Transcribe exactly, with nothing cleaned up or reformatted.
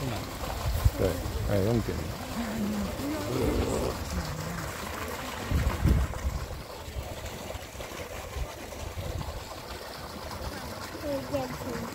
对，哎，用点。 可以变成